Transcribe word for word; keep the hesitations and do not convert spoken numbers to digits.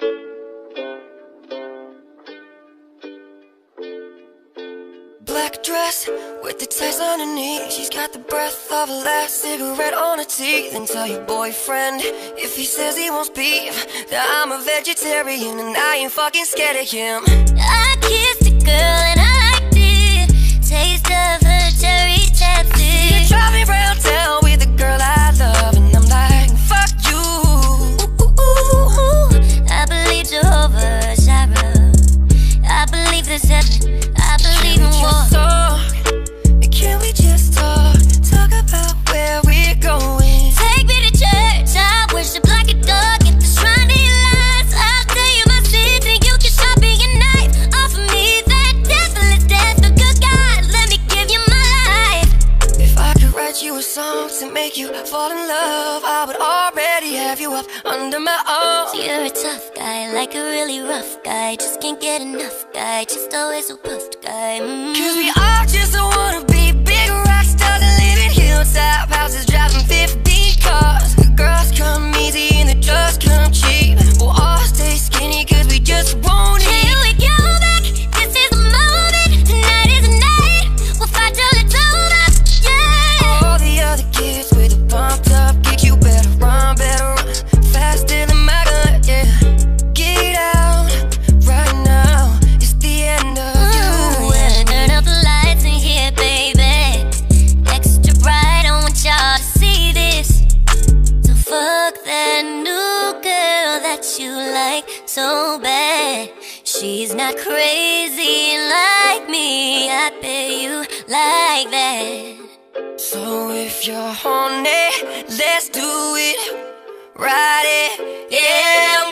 Black dress with the ties underneath. She's got the breath of a last cigarette on her teeth. And tell your boyfriend, if he says he wants beef, that I'm a vegetarian and I ain't fucking scared of him. I kissed a girl and I liked it. Taste of her cherry chapstick. You drive me round town with a girl I love, and I'm like, fuck you. Ooh, ooh, ooh. I believe Jehovah Jireh. I believe there's heaven. I believe in war. Can we just talk? Talk about where we're going. Take me to church. I worship like a dog. Get the shrine to your lies. I'll tell you my sins and you can sharpen your knife. Offer me that devilish dance. The good God, let me give you my life. If I could write you a song to make you fall in love, I would already have you up under my arm. You're a tough guy, like a really rough guy. Just can't get enough guy, just always a puffed guy. mm. Cause we all just wanna be big rock stars and live in hilltop houses, driving fifteen cars. The girls come easy and the drugs come cheap. We'll all stay skinny cause we just won't eat. Can we go back? This is the moment. Tonight is the night. We'll fight till it's over, yeah. All the other kids with a pumped up kick, you better run, better run faster than my gun, yeah. Get out right now, it's the end of Ooh, you, yeah. turn up the lights in here, baby. Extra bright, I want y'all to see this. So fuck that new girl that you like so bad. She's not crazy like me, I bet you like that. So if you're horny, let's do it, ride it, yeah.